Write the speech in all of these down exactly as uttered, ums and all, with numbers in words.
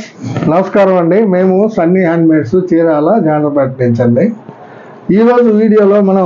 Viewers నమస్కారం అండి. మేము సన్నీ హ్యాండ్మేడ్స్ చీరాల జాండ్రపేట నుంచి అండి. ఈరోజు వీడియోలో మనం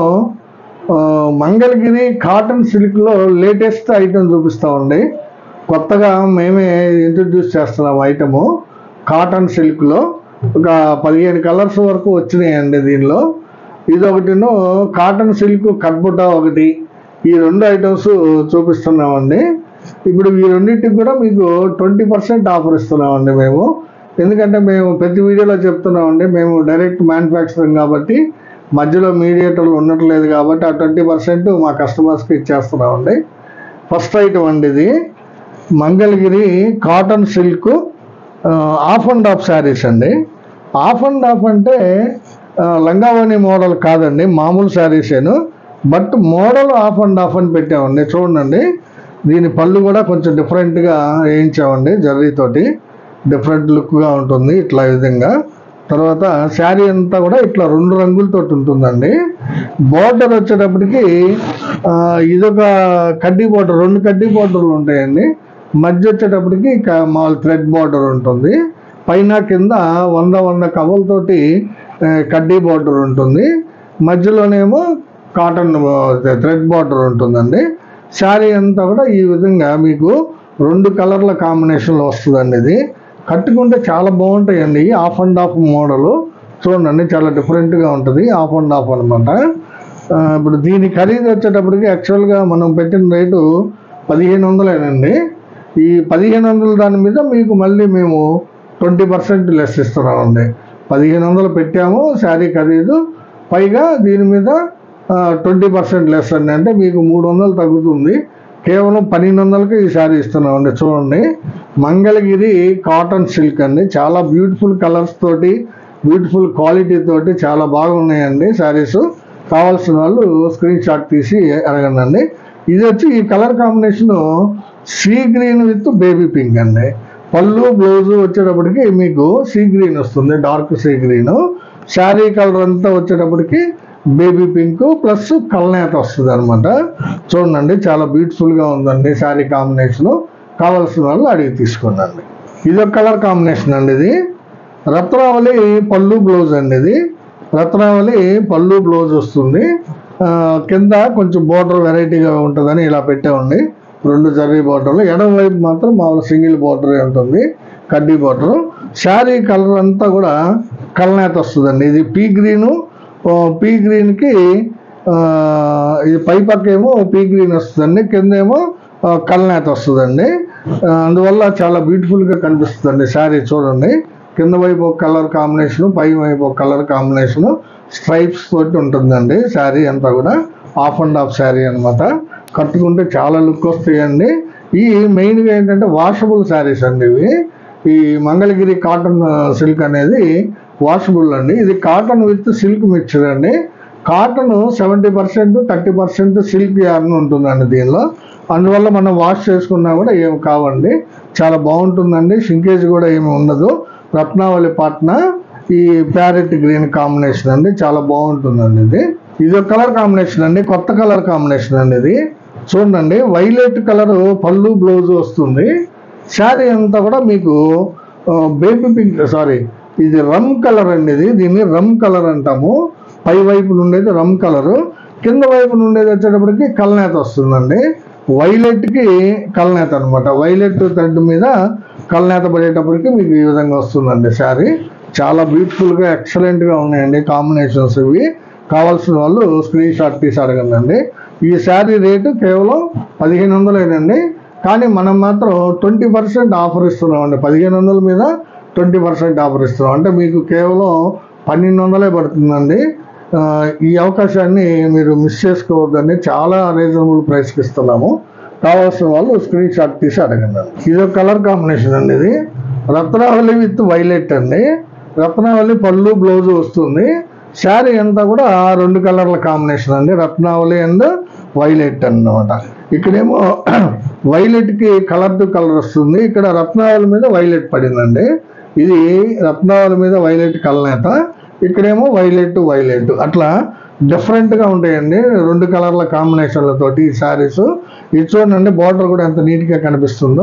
మంగళగిరి కాటన్ సిల్క్లో లేటెస్ట్ ఐటమ్ చూపిస్తామండి. కొత్తగా మేమే ఇంట్రడ్యూస్ చేస్తున్నాం ఐటము. కాటన్ సిల్క్లో ఒక పదిహేను కలర్స్ వరకు వచ్చినాయండి. దీనిలో ఇదొకటిను కాటన్ సిల్క్ కట్బుట్ట ఒకటి, ఈ రెండు ఐటమ్స్ చూపిస్తున్నామండి. ఇప్పుడు ఈ రెండింటికి కూడా మీకు ట్వంటీ పర్సెంట్ ఆఫర్ ఇస్తున్నామండి మేము. ఎందుకంటే మేము ప్రతి వీడియోలో చెప్తున్నామండి, మేము డైరెక్ట్ మ్యానుఫ్యాక్చరింగ్ కాబట్టి మధ్యలో మీడియేటర్లు ఉండట్లేదు కాబట్టి ఆ ట్వంటీ పర్సెంట్ మా కస్టమర్స్కి ఇచ్చేస్తున్నామండి. ఫస్ట్ ఐటమ్ అండి, ఇది Mangalagiri cotton silk off and off saris అండి. ఆఫ్ అండ్ ఆఫ్ అంటే లంగావోని మోడల్ కాదండి, మామూలు శారీసేను. But model off and off అని పెట్టామండి. చూడండి, దీని పళ్ళు కూడా కొంచెం డిఫరెంట్గా వేయించామండి, జర్రీతోటి డిఫరెంట్ లుక్గా ఉంటుంది ఇట్లా విధంగా. తర్వాత శారీ అంతా కూడా ఇట్లా రెండు రంగులతో ఉంటుందండి. బోర్డర్ వచ్చేటప్పటికి ఇదొక కడ్డీ బోర్డర్, రెండు కడ్డీ బోర్డర్లు ఉంటాయండి. మధ్య వచ్చేటప్పటికి మామూలు థ్రెడ్ బోర్డర్ ఉంటుంది. పైన కింద వంద వంద కవలతోటి కడ్డీ బోర్డర్ ఉంటుంది. మధ్యలోనేమో కాటన్ థ్రెడ్ బోర్డర్ ఉంటుందండి. శారీ అంతా కూడా ఈ విధంగా మీకు రెండు కలర్ల కాంబినేషన్లో వస్తుందండి. ఇది కట్టుకుంటే చాలా బాగుంటాయండి. ఆఫ్ అండ్ ఆఫ్ మోడలు చూడండి, చాలా డిఫరెంట్గా ఉంటుంది. ఆఫ్ అండ్ ఆఫ్ అనమాట. ఇప్పుడు దీని ఖరీదు వచ్చేటప్పటికి యాక్చువల్గా మనం పెట్టిన రేటు పదిహేను వందలేనండి. ఈ పదిహేను వందల దాని మీద మీకు మళ్ళీ మేము ట్వంటీ పర్సెంట్ లెస్ ఇస్తున్నామండి. పదిహేను వందలు పెట్టాము శారీ ఖరీదు, పైగా దీని మీద ట్వంటీ పర్సెంట్ లెస్ అండి. అంటే మీకు మూడు వందలు తగ్గుతుంది. కేవలం పన్నెండు వందలకి ఈ శారీ ఇస్తున్నామండి. చూడండి, మంగళగిరి కాటన్ సిల్క్ అండి. చాలా బ్యూటిఫుల్ కలర్స్ తోటి, బ్యూటిఫుల్ క్వాలిటీ తోటి చాలా బాగున్నాయండి శారీస్. కావాల్సిన వాళ్ళు స్క్రీన్ షాట్ తీసి అడగండి. ఇది వచ్చి ఈ colour combination sea green with baby pink అండి. పళ్ళు బ్లౌజు వచ్చేటప్పటికి మీకు సీ గ్రీన్ వస్తుంది, dark sea green. Sari colour అంతా వచ్చేటప్పటికి బేబీ పింక్ ప్లస్ కల్నేత వస్తుంది అనమాట. చూడండి, చాలా బ్యూటిఫుల్గా ఉందండి శారీ కాంబినేషను. కావాల్సిన వాళ్ళు అడిగి తీసుకోండి. ఇది ఒక కలర్ కాంబినేషన్ అండి. ఇది రత్నావళి పళ్ళు బ్లౌజ్ అండి. ఇది రత్నావళి పళ్ళు బ్లౌజ్ వస్తుంది. కింద కొంచెం బోర్డర్ వెరైటీగా ఉంటుందని ఇలా పెట్టామండి, రెండు జర్రీ బోర్డర్లు. ఎడమ వైపు మాత్రం మామూలు సింగిల్ బోర్డరే ఉంటుంది, కడ్డీ బోర్డర్. శారీ కలర్ అంతా కూడా కల్నేత వస్తుందండి. ఇది పీ గ్రీను, పీ గ్రీన్కి ఇది పై పక్క ఏమో పీ గ్రీన్ వస్తుందండి, కింద ఏమో కల్నేత వస్తుందండి. అందువల్ల చాలా బ్యూటిఫుల్గా కనిపిస్తుందండి శారీ. చూడండి, కింద వైపు ఒక కలర్ కాంబినేషను, పై వైపు ఒక కలర్ కాంబినేషను, స్ట్రైప్స్ తోటి ఉంటుందండి శారీ అంతా కూడా. ఆఫ్ అండ్ ఆఫ్ శారీ అనమాట. కట్టుకుంటే చాలా లుక్ వస్తాయండి. ఈ మెయిన్గా ఏంటంటే వాషబుల్ శారీస్ అండి ఇవి. ఈ మంగళగిరి కాటన్ సిల్క్ అనేది వాషబుల్ అండి. ఇది కాటన్ విత్ సిల్క్ మిక్చర్ అండి. Cotton seventy percent thirty percent silk yarn ఉంటుందండి దీనిలో. అందువల్ల మనం వాష్ చేసుకున్నా కూడా ఏమి కావండి, చాలా బాగుంటుందండి. షింకేజ్ కూడా ఏమి ఉండదు. రత్నావళి పాట్న ఈ ప్యారెట్ గ్రీన్ కాంబినేషన్ అండి, చాలా బాగుంటుందండి. ఇది ఇది ఒక కలర్ కాంబినేషన్ అండి, కొత్త కలర్ కాంబినేషన్ అండి. ఇది చూడండి, వైలెట్ కలర్ పళ్ళు బ్లౌజ్ వస్తుంది. శారీ అంతా కూడా మీకు బేబీ పింక్, సారీ ఇది రమ్ కలర్ అండి. ఇది దీన్ని రమ్ కలర్ అంటాము. పై వైపు నుండేది రమ్ కలరు, కింద వైపు నుండేది వచ్చేటప్పటికి కల్నేత వస్తుందండి. వైలెట్కి కల్నేత అనమాట. వైలెట్ థ్రెడ్ మీద కల్నేత పడేటప్పటికి మీకు ఈ విధంగా వస్తుందండి శారీ. చాలా బ్యూటిఫుల్గా ఎక్సలెంట్గా ఉన్నాయండి కాంబినేషన్స్ ఇవి. కావాల్సిన వాళ్ళు స్క్రీన్ షాట్ తీసి అడగండి. ఈ శారీ రేటు కేవలం పదిహేను వందలేనండి, కానీ మనం మాత్రం ట్వంటీ పర్సెంట్ ఆఫర్ ఇస్తున్నామండి. పదిహేను వందల మీద ట్వంటీ పర్సెంట్ ఆఫర్ ఇస్తున్నాం అంటే మీకు కేవలం పన్నెండు వందలే పడుతుందండి. ఈ అవకాశాన్ని మీరు మిస్ చేసుకోవద్దండి. చాలా రీజనబుల్ ప్రైస్కి ఇస్తున్నాము. కావాల్సిన వాళ్ళు స్క్రీన్ షాట్ తీసి అడగండి. ఇది ఒక కలర్ కాంబినేషన్ అండి. ఇది రత్నావళి విత్ వైలెట్ అండి. రత్నావళి పళ్ళు బ్లౌజ్ వస్తుంది. శారీ అంతా కూడా రెండు కలర్ల కాంబినేషన్ అండి, రత్నావళి అండ్ వైలెట్ అన్నమాట. ఇక్కడేమో వైలెట్కి కలర్ టు కలర్ వస్తుంది, ఇక్కడ రత్నావళి మీద వైలెట్ పడిందండి. ఇది రత్నావళి మీద వైలెట్ కల్నేత, ఇక్కడేమో వైలెట్ వైలెట్ అట్లా డిఫరెంట్గా ఉంటాయండి రెండు కలర్ల కాంబినేషన్లతోటి ఈ శారీస్. ఇది చూడండి, బార్డర్ కూడా ఎంత నీట్గా కనిపిస్తుందో.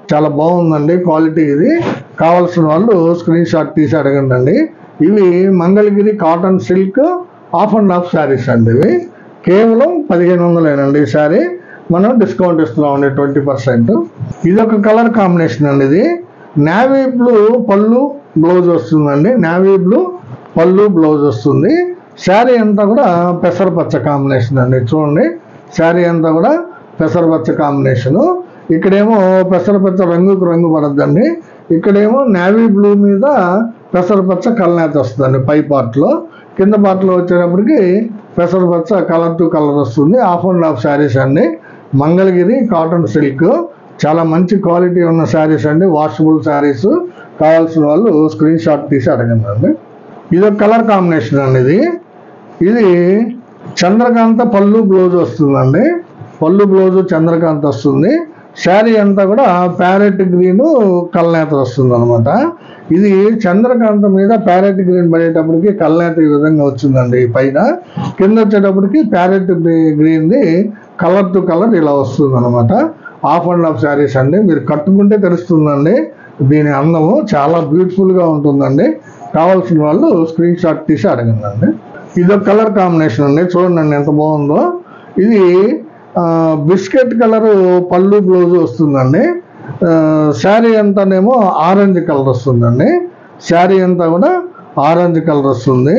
చాలా బాగుందండి క్వాలిటీ. ఇది కావాల్సిన వాళ్ళు స్క్రీన్ షాట్ తీసి అడగండి అండి. ఇవి Mangalagiri cotton silk off and off saris అండి. ఇవి కేవలం పదిహేను వందలేనండి. ఈ శారీ మనం డిస్కౌంట్ ఇస్తున్నామండి ట్వంటీ పర్సెంట్. ఇది ఒక కలర్ కాంబినేషన్ అండి. ఇది నేవీ బ్లూ పళ్ళు బ్లౌజ్ వస్తుందండి. నేవీ బ్లూ పళ్ళు బ్లౌజ్ వస్తుంది. శారీ అంతా కూడా పెసరపచ్చ కాంబినేషన్ అండి. చూడండి శారీ అంతా కూడా పెసరపచ్చ కాంబినేషను. ఇక్కడేమో పెసరపచ్చ రంగుకు రంగు పడద్దండి. ఇక్కడేమో నేవీ బ్లూ మీద పెసరపచ్చ కలనేత వస్తుందండి పై పార్ట్లో. కింద పార్ట్లో వచ్చేటప్పటికి పెసరపచ్చ కలర్ టు కలర్ వస్తుంది. ఆఫ్ అండ్ ఆఫ్ శారీస్ అండి. మంగళగిరి కాటన్ సిల్క్ చాలా మంచి క్వాలిటీ ఉన్న శారీస్ అండి. వాషబుల్ శారీస్. కావాల్సిన వాళ్ళు స్క్రీన్ షాట్ తీసి అడగండి అండి. ఇది ఒక కలర్ కాంబినేషన్ అండి. ఇది ఇది చంద్రకాంత పళ్ళు బ్లౌజ్ వస్తుందండి. పళ్ళు బ్లౌజ్ చంద్రకాంత వస్తుంది. శారీ అంతా కూడా ప్యారెట్ గ్రీన్ కల్నేత వస్తుంది అనమాట. ఇది చంద్రకాంత మీద ప్యారెట్ గ్రీన్ పడేటప్పటికి కల్నేత ఈ విధంగా వచ్చిందండి పైన. కింద వచ్చేటప్పటికి ప్యారెట్ గ్రీన్ది కలర్ టు కలర్ ఇలా వస్తుంది అనమాట. ఆఫ్ అండ్ ఆఫ్ శారీస్ అండి. మీరు కట్టుకుంటే తెలుస్తుందండి దీని అందము. చాలా బ్యూటిఫుల్గా ఉంటుందండి. కావాల్సిన వాళ్ళు స్క్రీన్ షాట్ తీసి అడగండి అండి. ఇది ఒక కలర్ కాంబినేషన్ అండి. చూడండి ఎంత బాగుందో. ఇది బిస్కెట్ కలర్ పళ్ళు బ్లౌజ్ వస్తుందండి. శారీ అంతానేమో ఆరెంజ్ కలర్ వస్తుందండి. శారీ అంతా కూడా ఆరెంజ్ కలర్ వస్తుంది.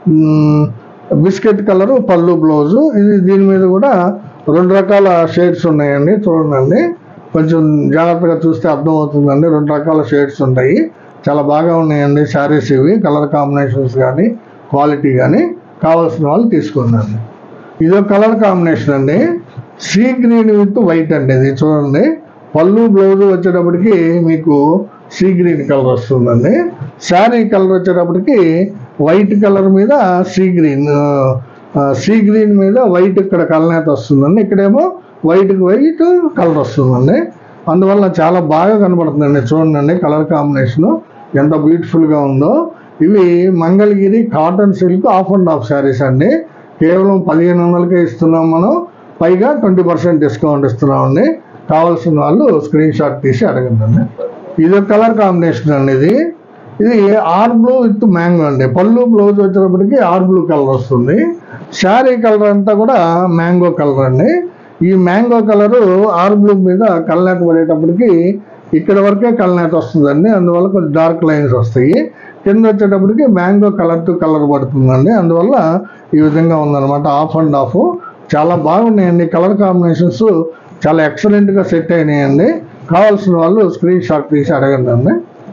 బిస్కెట్ కలర్ పళ్ళు బ్లౌజు. ఇది దీని మీద కూడా రెండు రకాల షేడ్స్ ఉన్నాయండి. చూడండి కొంచెం జాగ్రత్తగా చూస్తే అర్థమవుతుందండి. రెండు రకాల షేడ్స్ ఉంటాయి. చాలా బాగా ఉన్నాయండి శారీస్ ఇవి. కలర్ కాంబినేషన్స్ కానీ క్వాలిటీ కానీ కావాల్సిన వాళ్ళు తీసుకోండి. ఇదో కలర్ కాంబినేషన్ అండి. సీ గ్రీన్ విత్ వైట్ అండి. ఇది చూడండి పళ్ళు బ్లౌజ్ వచ్చేటప్పటికి మీకు సీ గ్రీన్ కలర్ వస్తుందండి. శారీ కలర్ వచ్చేటప్పటికి వైట్ కలర్ మీద సీ గ్రీన్ సీ గ్రీన్ మీద వైట్ ఇక్కడ కలనేత వస్తుందండి. ఇక్కడేమో వైట్కి వైట్ కలర్ వస్తుందండి. అందువల్ల చాలా బాగా కనబడుతుందండి. చూడండి కలర్ కాంబినేషను ఎంత బ్యూటిఫుల్గా ఉందో. ఇవి Mangalagiri cotton silk off and off saris అండి. కేవలం పదిహేను వందలకే ఇస్తున్నాం మనం. పైగా ట్వంటీ పర్సెంట్ డిస్కౌంట్ ఇస్తున్నామండి. కావాల్సిన వాళ్ళు స్క్రీన్ షాట్ తీసి అడగండి. ఇది కలర్ కాంబినేషన్ అండి. ఇది ఇది ఆర్ బ్లూ విత్ మ్యాంగో అండి. పళ్ళు బ్లౌజ్ వచ్చేటప్పటికి ఆర్ బ్లూ కలర్ వస్తుంది. శారీ కలర్ అంతా కూడా మ్యాంగో కలర్ అండి. ఈ మ్యాంగో కలరు ఆర్ బ్లూ మీద కలనేత పడేటప్పటికి ఇక్కడ వరకే కలనేత వస్తుందండి. అందువల్ల కొంచెం డార్క్ లైన్స్ వస్తాయి. కింద వచ్చేటప్పటికి మ్యాంగో కలర్ టు కలర్ పడుతుందండి. అందువల్ల ఈ విధంగా ఉందన్నమాట. ఆఫ్ అండ్ ఆఫ్ చాలా బాగున్నాయండి. కలర్ కాంబినేషన్స్ చాలా ఎక్సలెంట్గా సెట్ అయినాయండి. కావాల్సిన వాళ్ళు స్క్రీన్ షాట్ తీసి అడగండి అండి.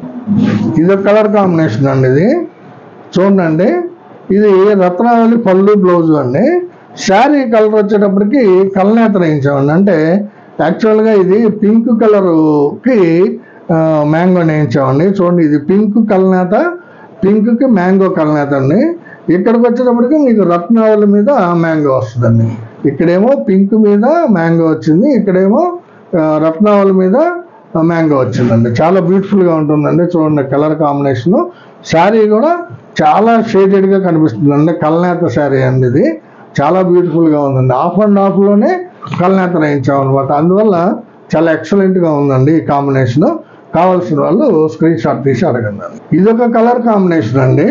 ఇది కలర్ కాంబినేషన్ అండి. ఇది చూడండి ఇది రత్నావళి పళ్ళు బ్లౌజ్ అండి. శారీ కలర్ వచ్చేటప్పటికి కలనేత వేయించామండి. అంటే యాక్చువల్గా ఇది పింక్ కలర్కి మ్యాంగో వేయించామండి. చూడండి ఇది పింక్ కలనేత, పింక్కి మ్యాంగో కలనేత అండి. ఇక్కడికి వచ్చేటప్పటికి మీకు రత్నావళి మీద మ్యాంగో వస్తుందండి. ఇక్కడేమో పింక్ మీద మ్యాంగో వచ్చింది. ఇక్కడేమో రత్నావళి మీద మ్యాంగో వచ్చిందండి. చాలా బ్యూటిఫుల్గా ఉంటుందండి. చూడండి కలర్ కాంబినేషను. శారీ కూడా చాలా షేడెడ్గా కనిపిస్తుందండి. కలనేత శారీ అండి. ఇది చాలా బ్యూటిఫుల్గా ఉందండి. ఆఫ్ అండ్ ఆఫ్లోనే కలనేత వేయించామన్నమాట. అందువల్ల చాలా ఎక్సలెంట్గా ఉందండి ఈ కాంబినేషను. కావాల్సిన వాళ్ళు స్క్రీన్ షాట్ తీసి అడగండి. ఇదొక కలర్ కాంబినేషన్ అండి.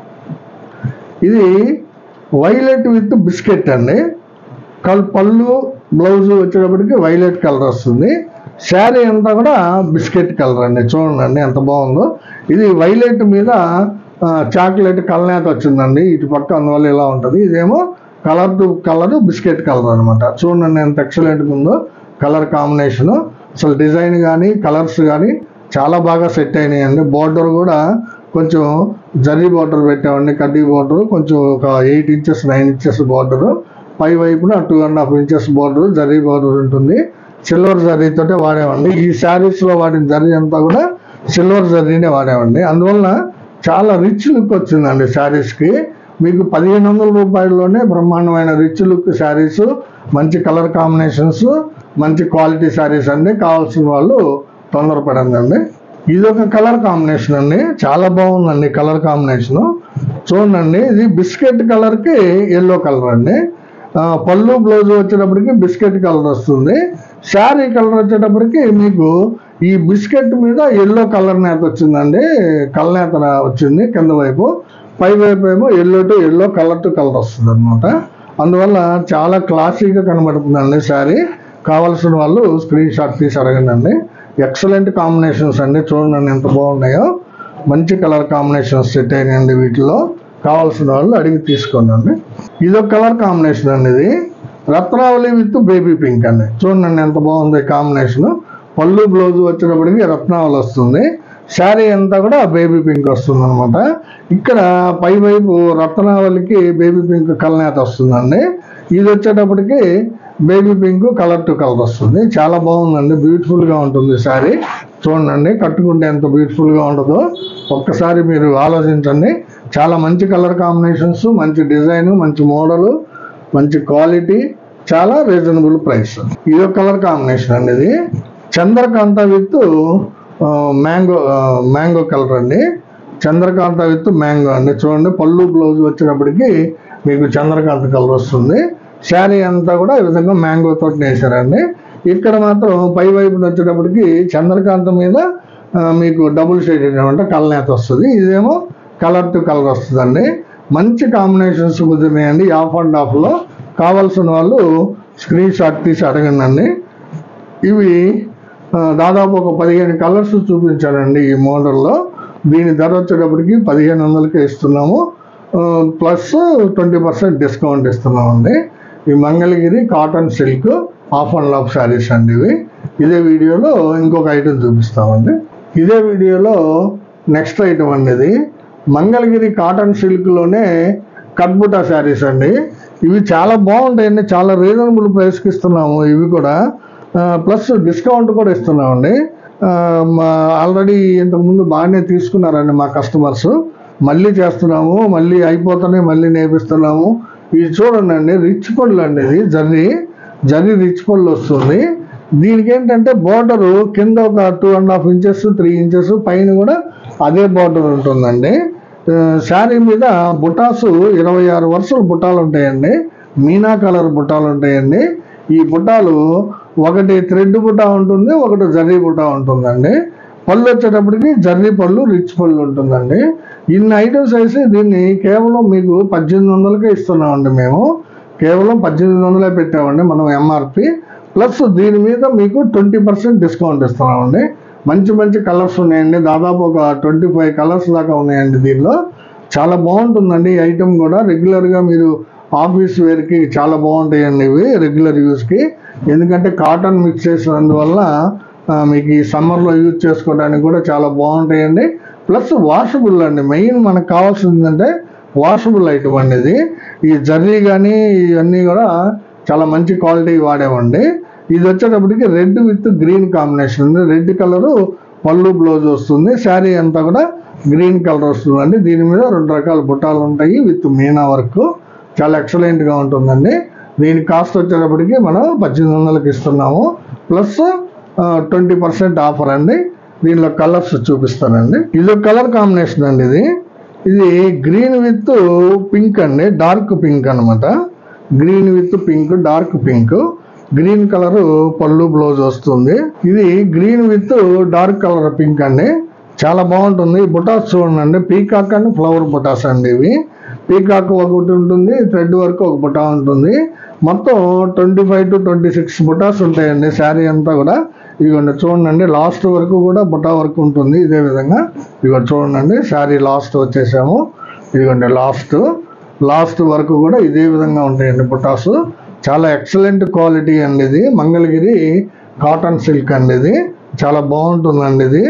ఇది వైలెట్ విత్ బిస్కెట్ అండి. కల్ పళ్ళు బ్లౌజ్ వచ్చేటప్పటికి వైలెట్ కలర్ వస్తుంది. శారీ అంతా కూడా బిస్కెట్ కలర్ అండి. చూడండి ఎంత బాగుందో. ఇది వైలెట్ మీద చాక్లెట్ కలనేత వచ్చిందండి ఇటు పక్క. అందువల్ల ఇలా ఉంటుంది. ఇదేమో colour to colour biscuit colour అనమాట. చూడండి ఎంత ఎక్సలెంట్గా ఉందో కలర్ కాంబినేషను. అసలు డిజైన్ కానీ కలర్స్ కానీ చాలా బాగా సెట్ అయినాయండి. బార్డర్ కూడా కొంచెం జరీ బార్డర్ పెట్టామండి. కడ్డీ బార్డర్ కొంచెం ఒక eight inches nine inches border. పై వైపున two and half inches border zari border ఉంటుంది. సిల్వర్ జరీతోటే వాడామండి. ఈ శారీస్లో వాడిన జరీ అంతా కూడా సిల్వర్ జరీనే వాడామండి. అందువల్ల చాలా రిచ్ లుక్ వచ్చిందండి శారీస్కి. మీకు పదిహేను వందల రూపాయల్లోనే బ్రహ్మాండమైన రిచ్ లుక్ శారీస్, మంచి కలర్ కాంబినేషన్స్, మంచి క్వాలిటీ శారీస్ అండి. కావాల్సిన వాళ్ళు తొందరపడండి అండి. ఇది ఒక కలర్ కాంబినేషన్ అండి. చాలా బాగుందండి కలర్ కాంబినేషను. చూడండి ఇది బిస్కెట్ కలర్కి ఎల్లో కలర్ అండి. పళ్ళు బ్లౌజ్ వచ్చేటప్పటికి బిస్కెట్ కలర్ వస్తుంది. శారీ కలర్ వచ్చేటప్పటికి మీకు ఈ బిస్కెట్ మీద ఎల్లో కలర్ నేత వచ్చిందండి, కలనేత వచ్చింది కింద వైపు, పై వైపు ఏమో yellow to yellow, colour to colour వస్తుంది అనమాట. అందువల్ల చాలా క్లాసీగా కనబడుతుందండి శారీ. కావాల్సిన వాళ్ళు స్క్రీన్ షాట్ తీసి అడగండి. ఎక్సలెంట్ కాంబినేషన్స్ అండి, చూడండి ఎంత బాగున్నాయో. మంచి కలర్ కాంబినేషన్స్ సెట్ అయినాయండి వీటిలో. కావాల్సిన వాళ్ళు అడిగి తీసుకోండి. ఇదొక కలర్ కాంబినేషన్ అండి, ఇది రత్నావళి విత్ బేబీ పింక్ అండి. చూడండి ఎంత బాగుంది కాంబినేషన్. పళ్ళు బ్లౌజ్ వచ్చినప్పటికీ రత్నావళి వస్తుంది, శారీ అంతా కూడా బేబీ పింక్ వస్తుంది అనమాట. ఇక్కడ పై వైపు రత్నావళికి బేబీ పింక్ కలనేత వస్తుందండి. ఇది వచ్చేటప్పటికి baby pink colour to colour వస్తుంది. చాలా బాగుందండి, బ్యూటిఫుల్గా ఉంటుంది శారీ. చూడండి కట్టుకుంటే ఎంత బ్యూటిఫుల్గా ఉంటుందో ఒక్కసారి మీరు ఆలోచించండి. చాలా మంచి కలర్ కాంబినేషన్స్, మంచి డిజైన్, మంచి మోడలు, మంచి క్వాలిటీ, చాలా రీజనబుల్ ప్రైస్. ఇదో కలర్ కాంబినేషన్ అండి, ఇది చంద్రకాంత విత్ మ్యాంగో మ్యాంగో కలర్ అండి. చంద్రకాంత విత్ మ్యాంగో అండి. చూడండి పళ్ళు బ్లౌజ్ వచ్చినప్పటికీ మీకు చంద్రకాంత కలర్ వస్తుంది. శారీ అంతా కూడా ఈ విధంగా మ్యాంగో తోటి వేసారండి. ఇక్కడ మాత్రం పై వైపున వచ్చేటప్పటికి చంద్రకాంత మీద మీకు డబుల్ షేడ్ అంటే కలనేత వస్తుంది. ఇదేమో కలర్ టు కలర్ వస్తుందండి. మంచి కాంబినేషన్స్ కుదిరినాయండి. ఆఫ్ అండ్ ఆఫ్లో కావాల్సిన వాళ్ళు స్క్రీన్ షాట్ తీసి అడగండి. ఇవి దాదాపు ఒక పదిహేను కలర్స్ చూపించానండి ఈ మోడల్లో. దీని ధర వచ్చేటప్పటికి పదిహేను వందలకే ఇస్తున్నాము, ప్లస్ ట్వంటీ పర్సెంట్ డిస్కౌంట్ ఇస్తున్నామండి. ఈ Mangalagiri cotton silk off and off saris అండి ఇవి. ఇదే వీడియోలో ఇంకొక ఐటెం చూపిస్తామండి. ఇదే వీడియోలో నెక్స్ట్ ఐటమ్ అండి, ఇది మంగళగిరి కాటన్ సిల్క్లోనే కట్బుటా శారీస్ అండి. ఇవి చాలా బాగుంటాయండి, చాలా రీజనబుల్ ప్రైస్కి ఇస్తున్నాము. ఇవి కూడా ప్లస్ డిస్కౌంట్ కూడా ఇస్తున్నామండి. ఆల్రెడీ ఇంతకుముందు బాగానే తీసుకున్నారండి మా కస్టమర్స్. మళ్ళీ చేస్తున్నాము, మళ్ళీ అయిపోతానే మళ్ళీ నేర్పిస్తున్నాము. ఇది చూడండి అండి, రిచ్ పళ్ళు అండి, ఇది జర్రీ జర్రీ రిచ్ పళ్ళు వస్తుంది. దీనికి ఏంటంటే బోర్డరు కింద ఒక two and half inches three inches పైన కూడా అదే బోర్డర్ ఉంటుందండి. శారీ మీద బుటాసు ఇరవై ఆరు వరుసలు బుటాలు ఉంటాయండి, మీనా కలర్ బుటాలు ఉంటాయండి. ఈ బుటాలు ఒకటి థ్రెడ్ బుటా ఉంటుంది, ఒకటి జర్రీ బుటా ఉంటుందండి. పళ్ళు వచ్చేటప్పటికి జర్రీ పళ్ళు రిచ్ పళ్ళు ఉంటుందండి. ఇన్ని ఐటమ్స్ వేసి దీన్ని కేవలం మీకు పద్దెనిమిది వందలకే ఇస్తున్నామండి. మేము కేవలం పద్దెనిమిది వందలే పెట్టామండి మనం ఎంఆర్పి. ప్లస్ దీని మీద మీకు ట్వంటీ పర్సెంట్ డిస్కౌంట్ ఇస్తున్నామండి. మంచి మంచి కలర్స్ ఉన్నాయండి, దాదాపు ఒక ట్వంటీ ఫైవ్ కలర్స్ దాకా ఉన్నాయండి దీనిలో. చాలా బాగుంటుందండి ఈ ఐటమ్ కూడా. రెగ్యులర్గా మీరు ఆఫీస్ వేర్కి చాలా బాగుంటాయండి ఇవి రెగ్యులర్ యూస్కి. ఎందుకంటే కాటన్ మిక్స్ చేసినందువల్ల మీకు ఈ సమ్మర్లో యూజ్ చేసుకోవడానికి కూడా చాలా బాగుంటాయండి. ప్లస్ వాషబుల్ అండి, మెయిన్ మనకు కావాల్సింది అంటే వాషబుల్ ఐటమ్ అండి ఇది. ఈ జర్రీ కానీ ఇవన్నీ కూడా చాలా మంచి క్వాలిటీ వాడేవండి. ఇది వచ్చేటప్పటికి రెడ్ విత్ గ్రీన్ కాంబినేషన్ ఉంది. రెడ్ కలరు పళ్ళు బ్లౌజ్ వస్తుంది, శారీ అంతా కూడా గ్రీన్ కలర్ వస్తుందండి. దీని మీద రెండు రకాల బుట్టాలు ఉంటాయి విత్ మీనా వర్క్. చాలా ఎక్సలెంట్గా ఉంటుందండి. దీని కాస్ట్ వచ్చేటప్పటికి మనం పద్దెనిమిది వందలకి ఇస్తున్నాము, ప్లస్ ట్వంటీ పర్సెంట్ ఆఫర్ అండి. దీనిలో కలర్స్ చూపిస్తానండి. ఇది కలర్ కాంబినేషన్ అండి, ఇది ఇది గ్రీన్ విత్ పింక్ అండి, డార్క్ పింక్ అనమాట. Green with pink, dark pink. Green colour పళ్ళు బ్లౌజ్ వస్తుంది. ఇది green with dark colour pink అండి, చాలా బాగుంటుంది. బుటాస్ చూడండి, పీకాక్ అండ్ ఫ్లవర్ బుటాస్ అండి ఇవి. పీకాక్ ఒకటి ఉంటుంది, థ్రెడ్ వర్క్ ఒక బుటా ఉంటుంది. మొత్తం twenty five to twenty six బుటాస్ ఉంటాయండి శారీ అంతా కూడా. ఇదిగోండి చూడండి, లాస్ట్ వరకు కూడా బుటా వర్క్ ఉంటుంది ఇదే విధంగా. ఇదిగోండి చూడండి, శారీ లాస్ట్ వచ్చేసాము. ఇదిగోండి లాస్ట్ లాస్ట్ వరకు కూడా ఇదే విధంగా ఉంటాయండి బుటాస్. చాలా ఎక్సలెంట్ క్వాలిటీ అండి ఇది. మంగళగిరి కాటన్ సిల్క్ అండి, ఇది చాలా బాగుంటుందండి. ఇది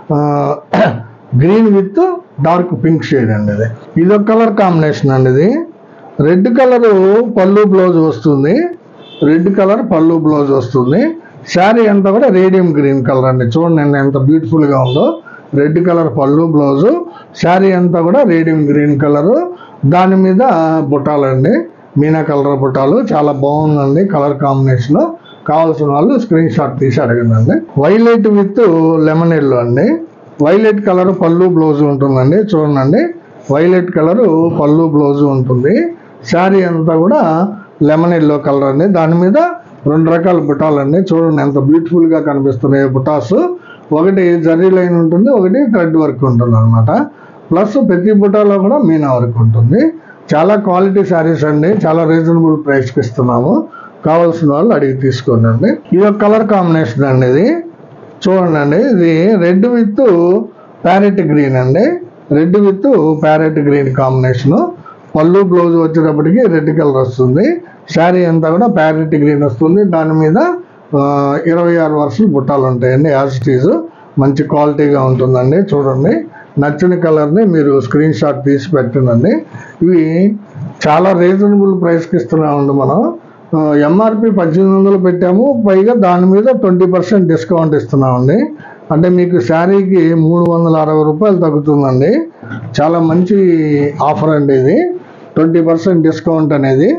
green with dark pink shade అండి. ఇది ఇదొక కలర్ కాంబినేషన్ అండి. ఇది రెడ్ కలరు పళ్ళు బ్లౌజ్ వస్తుంది, రెడ్ కలర్ పళ్ళు బ్లౌజ్ వస్తుంది. శారీ అంతా కూడా రేడియం గ్రీన్ కలర్ అండి. చూడండి ఎంత బ్యూటిఫుల్గా ఉందో. రెడ్ కలర్ పళ్ళు బ్లౌజు, శారీ అంతా కూడా రేడియం గ్రీన్ కలరు. దాని మీద బుట్టాలండి, మీనా కలర్ బుట్టాలు. చాలా బాగుందండి కలర్ కాంబినేషన్. కావాల్సిన వాళ్ళు స్క్రీన్ షాట్ తీసి అడగండి. వైలెట్ విత్ లెమన్ ఎల్లో అండి. వైలెట్ కలర్ పళ్ళు బ్లౌజ్ ఉంటుందండి. చూడండి, వైలెట్ కలరు పళ్ళు బ్లౌజ్ ఉంటుంది. శారీ అంతా కూడా లెమన్ ఎల్లో కలర్ అండి. దాని మీద రెండు రకాల బుటాలండి. చూడండి ఎంత బ్యూటిఫుల్గా కనిపిస్తున్నాయి బుటాస్. ఒకటి జరీ లైన్ ఉంటుంది, ఒకటి థ్రెడ్ వర్క్ ఉంటుంది అనమాట. ప్లస్ ప్రతి బుటాలో కూడా మీనా వర్క్ ఉంటుంది. చాలా క్వాలిటీ శారీస్ అండి, చాలా రీజనబుల్ ప్రైస్కి ఇస్తున్నాము. కావాల్సిన వాళ్ళు అడిగి తీసుకోండి. ఇది ఒక కలర్ కాంబినేషన్ అండి. ఇది చూడండి, ఇది రెడ్ విత్ ప్యారెట్ గ్రీన్ అండి. Red with parrot green combination. పళ్ళు బ్లౌజ్ వచ్చేటప్పటికి రెడ్ కలర్ వస్తుంది. శారీ అంతా కూడా ప్యారెట్ గ్రీన్ వస్తుంది. దాని మీద ఇరవై ఆరు వరుసలు బుట్టాలు ఉంటాయండి. యాజ్ ఇట్ ఈజ్ మంచి క్వాలిటీగా ఉంటుందండి. చూడండి, నచ్చిన కలర్ని మీరు స్క్రీన్ షాట్ తీసి పెట్టండి. ఇవి చాలా రీజనబుల్ ప్రైస్కి ఇస్తున్నామండి. మనం ఎంఆర్పి పద్దెనిమిది వందలు పెట్టాము, పైగా దాని మీద ట్వంటీ పర్సెంట్ డిస్కౌంట్ ఇస్తున్నామండి. అంటే మీకు శారీకి మూడు వందల అరవై రూపాయలు తగ్గుతుందండి. చాలా మంచి ఆఫర్ అండి ఇది, ట్వంటీ పర్సెంట్ డిస్కౌంట్ అనేది.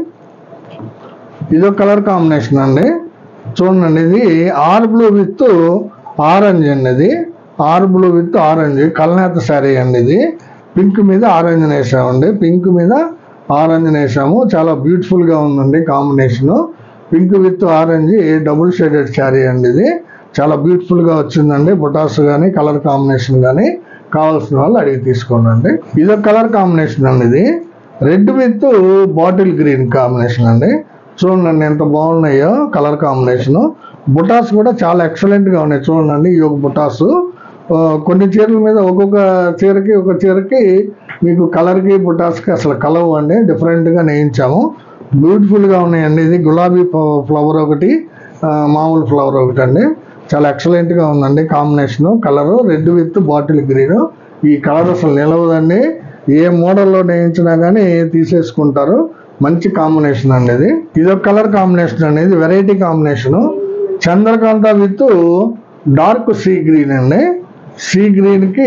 ఇదో కలర్ కాంబినేషన్ అండి. చూడండి, ఇది ఆర్ బ్లూ విత్ ఆరెంజ్ అండి. ఇది ఆర్ బ్లూ విత్ ఆరెంజ్ కల్నేత శారీ అండి. ఇది పింక్ మీద ఆరెంజ్ వేసామండి. పింక్ మీద ఆరెంజ్ వేసాము. చాలా బ్యూటిఫుల్గా ఉందండి combination. Pink with orange double shaded sari అండి. ఇది చాలా బ్యూటిఫుల్గా వచ్చిందండి. బుటాస్ కానీ కలర్ కాంబినేషన్ కానీ కావాల్సిన వాళ్ళు అడిగి తీసుకోండి. ఇదో కలర్ కాంబినేషన్ అండి. ఇది red with bottle green combination అండి. చూడండి ఎంత బాగున్నాయో కలర్ కాంబినేషను. బుటాస్ కూడా చాలా ఎక్సలెంట్గా ఉన్నాయి. చూడండి, ఈ యొక్క బుటాసు కొన్ని చీరల మీద ఒక్కొక్క చీరకి ఒక చీరకి మీకు కలర్కి బుటాస్కి అసలు కలవు అండి. డిఫరెంట్గా నేయించాము. బ్యూటిఫుల్గా ఉన్నాయండి. ఇది గులాబీ ఫ్లవర్ ఒకటి, మామూలు ఫ్లవర్ ఒకటి అండి. చాలా ఎక్సలెంట్గా ఉందండి combination. Colour red with bottle green. ఈ కలర్ అసలు నిలవదండి. ఏ మోడల్లో నేయించినా కానీ తీసేసుకుంటారు. మంచి కాంబినేషన్ అండి. ఇది ఇదొక కలర్ కాంబినేషన్ అండి. ఇది వెరైటీ కాంబినేషను. చంద్రకాంత విత్ డార్క్ సీ గ్రీన్ అండి. సీ గ్రీన్కి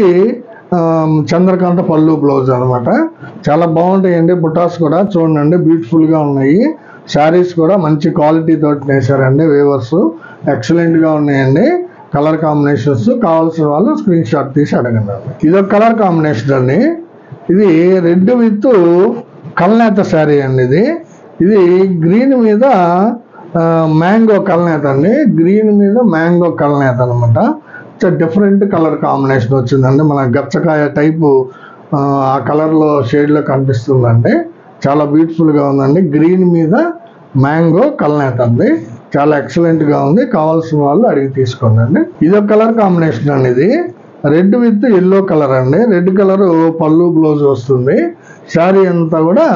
చంద్రకాంత పళ్ళు బ్లౌజ్ అనమాట. చాలా బాగుంటాయండి. బుటాస్ కూడా చూడండి బ్యూటిఫుల్గా ఉన్నాయి. శారీస్ కూడా మంచి క్వాలిటీ తోటి వేసారండి. వేవర్స్ ఎక్సలెంట్గా ఉన్నాయండి. కలర్ కాంబినేషన్స్ కావాల్సిన వాళ్ళు స్క్రీన్ షాట్ తీసి అడగండి. ఇదొక కలర్ కాంబినేషన్ అండి. ఇది రెడ్ విత్ కల్నేత శారీ అండి. ఇది ఇది గ్రీన్ మీద మ్యాంగో కల్నేత అండి. గ్రీన్ మీద మ్యాంగో కల్నేత అనమాట. డిఫరెంట్ కలర్ కాంబినేషన్ వచ్చిందండి. మన గచ్చకాయ టైపు ఆ కలర్లో షేడ్లో కనిపిస్తుందండి. చాలా బ్యూటిఫుల్గా ఉందండి. గ్రీన్ మీద మ్యాంగో కల్నేత అండి. చాలా ఎక్సలెంట్గా ఉంది. కావాల్సిన వాళ్ళు అడిగి తీసుకోండి. ఇదొక కలర్ కాంబినేషన్ అండి. ఇది రెడ్ విత్ ఎల్లో కలర్ అండి. రెడ్ కలర్ పళ్ళు బ్లౌజ్ వస్తుంది. శారీ అంతా కూడా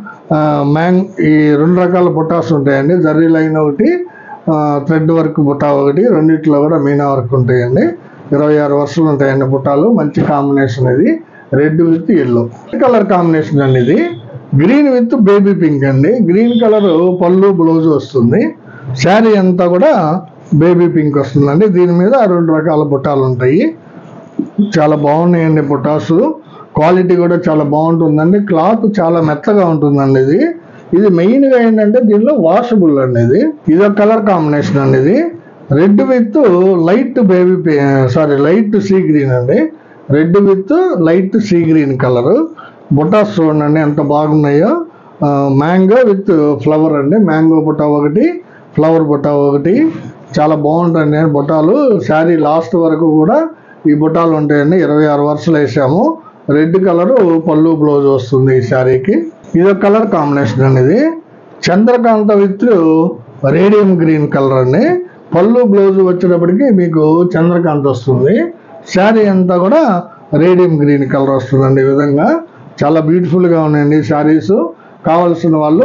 మ్యాంగ్ ఈ రెండు రకాల బుటాస్ ఉంటాయండి. జరీ లైన్ ఒకటి, థ్రెడ్ వర్క్ బుటా ఒకటి, రెండిట్లో కూడా మీనా వర్క్ ఉంటాయండి. ఇరవై ఆరు వరుసలు ఉంటాయండి బుటాలు. మంచి కాంబినేషన్ ఇది. Red with yellow colour combination అండి. ఇది గ్రీన్ విత్ బేబీ పింక్ అండి. గ్రీన్ కలర్ పళ్ళు బ్లౌజ్ వస్తుంది. శారీ అంతా కూడా బేబీ పింక్ వస్తుందండి. దీని మీద రెండు రకాల బుటాలు ఉంటాయి. చాలా బాగున్నాయండి బుటాసు. క్వాలిటీ కూడా చాలా బాగుంటుందండి. క్లాత్ చాలా మెత్తగా ఉంటుందండి. ఇది ఇది మెయిన్గా ఏంటంటే దీనిలో వాషబుల్ అండి. ఇది ఇదొక కలర్ కాంబినేషన్ అండి. ఇది red with light baby sorry light sea green అండి. Red with light sea green colour. బుటాస్ చూడండి ఎంత బాగున్నాయో. మ్యాంగో విత్ ఫ్లవర్ అండి. మ్యాంగో బుటా ఒకటి, ఫ్లవర్ బుటా ఒకటి. చాలా బాగుంటాయండి బుటాలు. శారీ లాస్ట్ వరకు కూడా ఈ బుటాలు ఉంటాయండి. ఇరవై ఆరు వరుసలు వేసాము. రెడ్ కలర్ పళ్ళు బ్లౌజ్ వస్తుంది ఈ శారీకి. ఇదొక కలర్ కాంబినేషన్ అండి. ఇది చంద్రకాంత విత్ రేడియం గ్రీన్ కలర్ అండి. పళ్ళు బ్లౌజ్ వచ్చేటప్పటికి మీకు చంద్రకాంత వస్తుంది. శారీ అంతా కూడా రేడియం గ్రీన్ కలర్ వస్తుందండి. ఈ విధంగా చాలా బ్యూటిఫుల్గా ఉన్నాయండి శారీస్. కావాల్సిన వాళ్ళు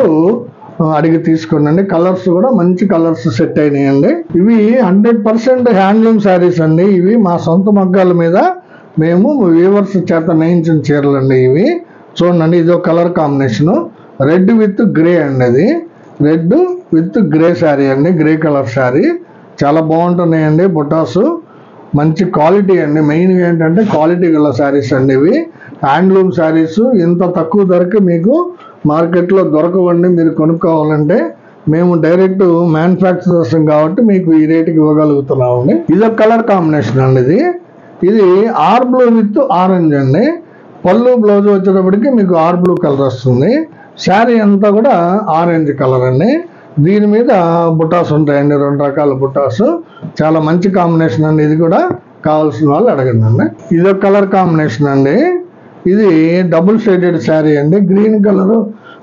అడిగి తీసుకోండి. కలర్స్ కూడా మంచి కలర్స్ సెట్ అయినాయండి. ఇవి హండ్రెడ్ పర్సెంట్ హ్యాండ్లూమ్ శారీస్ అండి. ఇవి మా సొంత మగ్గాల మీద మేము వీవర్స్ చేత నేయించిన చీరలు అండి. ఇవి చూడండి, ఇది ఒక colour combination. Red with grey అండి. అది రెడ్ విత్ గ్రే శారీ అండి. గ్రే కలర్ శారీ చాలా బాగుంటున్నాయండి. బుటాసు మంచి క్వాలిటీ అండి. మెయిన్గా ఏంటంటే క్వాలిటీ గల శారీస్ అండి. ఇవి హ్యాండ్లూమ్ శారీస్. ఇంత తక్కువ ధరకి మీకు మార్కెట్లో దొరకవండి. మీరు కొనుక్కోవాలంటే మేము డైరెక్ట్ మ్యానుఫ్యాక్చరర్స్ కాబట్టి మీకు ఈ రేటుకి ఇవ్వగలుగుతున్నామండి. ఇదొక కలర్ కాంబినేషన్ అండి. ఇది ఇది ఆర్ బ్లూ విత్ ఆరెంజ్ అండి. పళ్ళు బ్లౌజ్ వచ్చేటప్పటికి మీకు ఆర్ బ్లూ కలర్ వస్తుంది. శారీ అంతా కూడా ఆరెంజ్ కలర్ అండి. దీని మీద బుటాస్ ఉంటాయండి. రెండు రకాల బుటాస్. చాలా మంచి కాంబినేషన్ అండి. ఇది కూడా కావాల్సిన వాళ్ళు అడగండి అండి. ఇదో కలర్ కాంబినేషన్ అండి. ఇది డబుల్ షేడెడ్ శారీ అండి. గ్రీన్ కలరు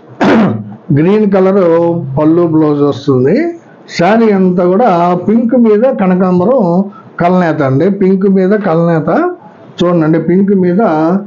గ్రీన్ కలరు పళ్ళు బ్లౌజ్ వస్తుంది. శారీ అంతా కూడా పింక్ మీద కనకాంబరం కలనేత అండి. పింక్ మీద కలనేత చూడండి. పింక్ మీద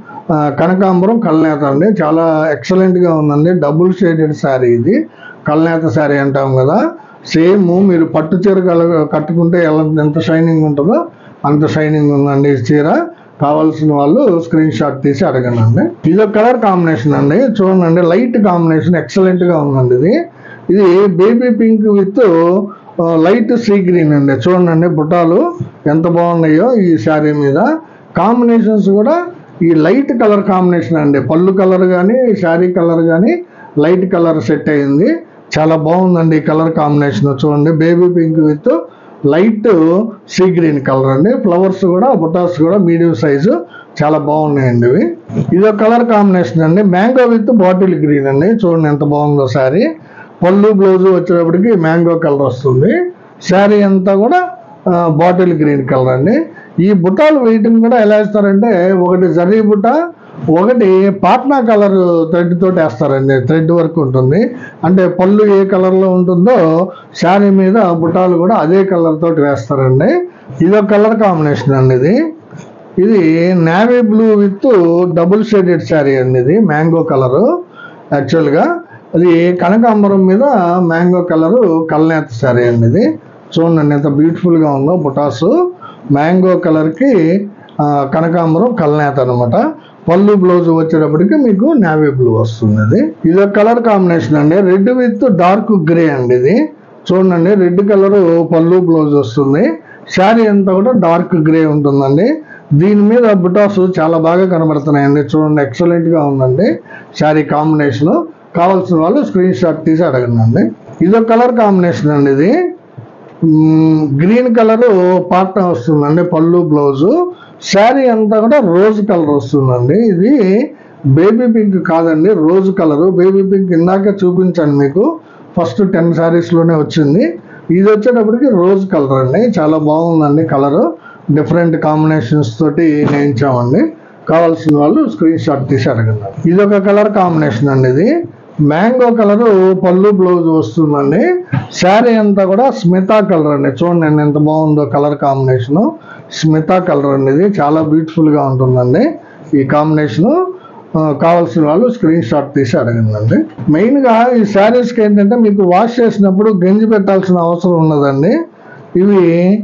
కనకాంబరం కలనేత అండి. చాలా ఎక్సలెంట్గా ఉందండి. డబుల్ షేడెడ్ శారీ ఇది. కలనేత శారీ అంటాం కదా, సేమ్ మీరు పట్టు చీర కల కట్టుకుంటే ఎలా ఎంత షైనింగ్ ఉంటుందో అంత షైనింగ్ ఉందండి ఈ చీర. కావాల్సిన వాళ్ళు స్క్రీన్ షాట్ తీసి అడగండి అండి. ఇది కలర్ కాంబినేషన్ అండి. చూడండి, లైట్ కాంబినేషన్ ఎక్సలెంట్గా ఉందండి. ఇది ఇది baby pink with light sea green అండి. చూడండి బుట్టాలు ఎంత బాగున్నాయో ఈ శారీ మీద. కాంబినేషన్స్ కూడా ఈ లైట్ కలర్ కాంబినేషన్ అండి. పళ్ళు కలర్ కానీ శారీ కలర్ కానీ లైట్ కలర్ సెట్ అయింది. చాలా బాగుందండి ఈ కలర్ కాంబినేషన్. చూడండి, baby pink with light sea green colour అండి. ఫ్లవర్స్ కూడా బుటాస్ కూడా మీడియం సైజు చాలా బాగున్నాయండి ఇవి. ఇదో కలర్ కాంబినేషన్ అండి. మ్యాంగో విత్ బాటిల్ గ్రీన్ అండి. చూడండి ఎంత బాగుందో శారీ. పళ్ళు బ్లౌజ్ వచ్చేటప్పటికి మ్యాంగో కలర్ వస్తుంది. శారీ అంతా కూడా బాటిల్ గ్రీన్ కలర్ అండి. ఈ బుట్టాలు వేయటం కూడా ఎలా వేస్తారంటే, ఒకటి జరీ బుట్ట, ఒకటి పాట్నా కలర్ థ్రెడ్ తోటి వేస్తారండి. థ్రెడ్ వర్క్ ఉంటుంది. అంటే పళ్ళు ఏ కలర్లో ఉంటుందో శారీ మీద బుట్టాలు కూడా అదే కలర్ తోటి వేస్తారండి. ఇదో కలర్ కాంబినేషన్ అండి. ఇది ఇది navy blue with double shaded sari అండి. ఇది మ్యాంగో కలరు. యాక్చువల్గా అది కనకాంబరం మీద మ్యాంగో కలరు కల్నేత శారీ అండి. ఇది చూడండి ఎంత బ్యూటిఫుల్గా ఉందో. బుటాసు మ్యాంగో కలర్కి కనకాంబరం కల్నేత అనమాట. పళ్ళు బ్లౌజ్ వచ్చేటప్పటికి మీకు నేవీ బ్లూ వస్తుంది. ఇది ఇదో కలర్ కాంబినేషన్ అండి. రెడ్ విత్ డార్క్ గ్రే అండి. ఇది చూడండి, రెడ్ కలర్ పళ్ళు బ్లౌజ్ వస్తుంది. శారీ అంతా కూడా డార్క్ గ్రే ఉంటుందండి. దీని మీద బుటాస్ చాలా బాగా కనబడుతున్నాయండి. చూడండి, ఎక్సలెంట్గా ఉందండి శారీ కాంబినేషన్. కావాల్సిన వాళ్ళు స్క్రీన్ షాట్ తీసి అడగండి అండి. ఇదో కలర్ కాంబినేషన్ అండి. ఇది గ్రీన్ కలరు పాట్నా వస్తుందండి. పళ్ళు బ్లౌజు. శారీ అంతా కూడా రోజ్ కలర్ వస్తుందండి. ఇది బేబీ పింక్ కాదండి, రోజ్ కలరు. బేబీ పింక్ ఇందాకే చూపించాను మీకు, ఫస్ట్ టెన్ శారీస్లోనే వచ్చింది. ఇది వచ్చేటప్పటికి రోజ్ కలర్ అండి. చాలా బాగుందండి కలరు. డిఫరెంట్ కాంబినేషన్స్ తోటి నేయించామండి. కావాల్సిన వాళ్ళు స్క్రీన్ షాట్ తీసి అడగండి. ఇది ఒక కలర్ కాంబినేషన్ అండి. ఇది మ్యాంగో కలరు పళ్ళు బ్లౌజ్ వస్తుందండి. శారీ అంతా కూడా స్మితా కలర్ అండి. చూడండి ఎంత బాగుందో కలర్ కాంబినేషను. స్మితా కలర్ అండి. ఇది చాలా బ్యూటిఫుల్గా ఉంటుందండి ఈ కాంబినేషను. కావాల్సిన వాళ్ళు స్క్రీన్ షాట్ తీసి అడగండి. మెయిన్గా ఈ శారీస్కి ఏంటంటే మీకు వాష్ చేసినప్పుడు గంజి పెట్టాల్సిన అవసరం ఉన్నదండి. ఇవి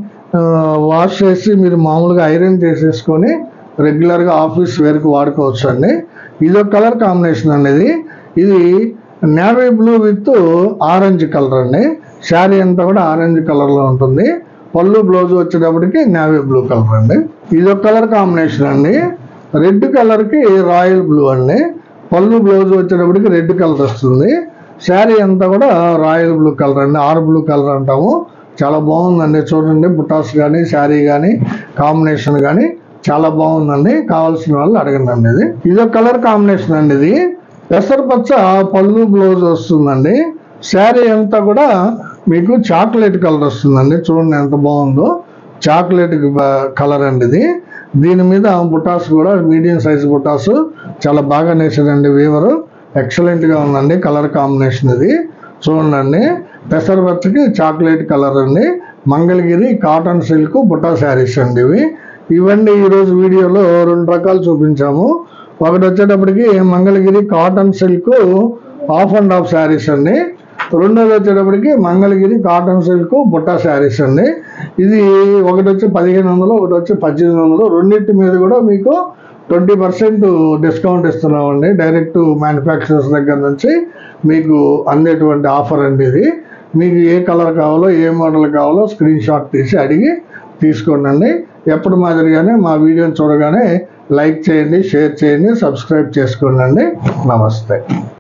వాష్ చేసి మీరు మామూలుగా ఐరన్ చేసేసుకొని రెగ్యులర్గా ఆఫీస్ వేర్కి వాడుకోవచ్చు అండి. ఇదొక కలర్ కాంబినేషన్ అనేది. ఇది navy blue with orange colour అండి. శారీ అంతా కూడా ఆరెంజ్ కలర్లో ఉంటుంది. పళ్ళు బ్లౌజ్ వచ్చేటప్పటికి నేవీ బ్లూ కలర్ అండి. ఇదొక కలర్ కాంబినేషన్ అండి. రెడ్ కలర్కి రాయల్ బ్లూ అండి. పళ్ళు బ్లౌజ్ వచ్చేటప్పటికి రెడ్ కలర్ వస్తుంది. శారీ అంతా కూడా రాయల్ బ్లూ కలర్ అండి. ఆర్ బ్లూ కలర్ అంటాము. చాలా బాగుందండి. చూడండి, బుటాస్ కానీ శారీ కానీ కాంబినేషన్ కానీ చాలా బాగుందండి. కావాల్సిన వాళ్ళు అడగండి అండి. ఇది ఇదొక కలర్ కాంబినేషన్ అండి. ఇది పెసరపచ్చ పళ్ళు బ్లౌజ్ వస్తుందండి. శారీ అంతా కూడా మీకు చాక్లెట్ కలర్ వస్తుందండి. చూడండి ఎంత బాగుందో, చాక్లెట్ కలర్ అండి ఇది. దీని మీద బుటాస్ కూడా మీడియం సైజ్ బుటాస్ చాలా బాగా నేసారండి వీవరు. ఎక్సలెంట్గా ఉందండి కలర్ కాంబినేషన్. ఇది చూడండి, పెసరపచ్చకి చాక్లెట్ కలర్ అండి. మంగళగిరి కాటన్ సిల్క్ బుటా శారీస్ అండి ఇవి. ఇవన్నీ ఈరోజు వీడియోలో రెండు రకాలు చూపించాము. ఒకటి వచ్చేటప్పటికి Mangalagiri cotton silk half and half saris అండి. రెండోది వచ్చేటప్పటికి మంగళగిరి కాటన్ సిల్క్ బుట్టా శారీస్ అండి. ఇది ఒకటి వచ్చి పదిహేను వందలు ఒకటి వచ్చి పద్దెనిమిది వందలు రెండింటి మీద కూడా మీకు ట్వంటీ పర్సెంట్ డిస్కౌంట్ ఇస్తున్నామండి. డైరెక్ట్ మ్యానుఫ్యాక్చరర్స్ దగ్గర నుంచి మీకు అందేటువంటి ఆఫర్ అండి ఇది. మీకు ఏ కలర్ కావాలో ఏ మోడల్ కావాలో స్క్రీన్ షాట్ తీసి అడిగి తీసుకోండి. ఎప్పుడు మాదిరిగానే మా వీడియోని చూడగానే లైక్ చేయండి, షేర్ చేయండి, సబ్స్క్రైబ్ చేసుకోండి. నమస్తే.